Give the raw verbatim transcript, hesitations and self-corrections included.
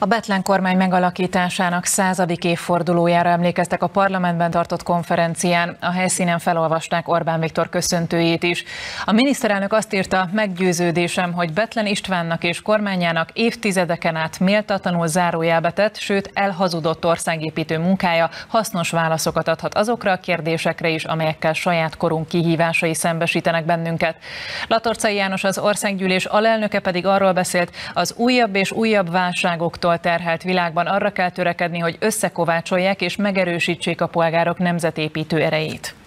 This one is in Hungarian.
A Bethlen kormány megalakításának századik évfordulójára emlékeztek a parlamentben tartott konferencián. A helyszínen felolvasták Orbán Viktor köszöntőjét is. A miniszterelnök azt írta: meggyőződésem, hogy Bethlen Istvánnak és kormányának évtizedeken át méltatlanul zárójelbe tett, sőt elhazudott országépítő munkája hasznos válaszokat adhat azokra a kérdésekre is, amelyekkel saját korunk kihívásai szembesítenek bennünket. Latorcai János, az országgyűlés alelnöke pedig arról beszélt, az újabb és újabb válságoktól terhelt világban arra kell törekedni, hogy összekovácsolják és megerősítsék a polgárok nemzetépítő erejét.